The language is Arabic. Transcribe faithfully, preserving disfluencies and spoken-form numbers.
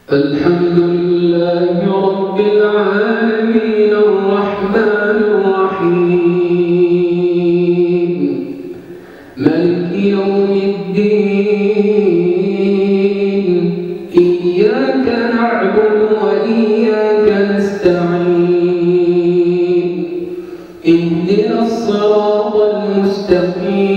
الحمد لله رب العالمين الرحمن الرحيم مالك يوم الدين إياك نعبد وإياك نستعين اهدنا الصراط المستقيم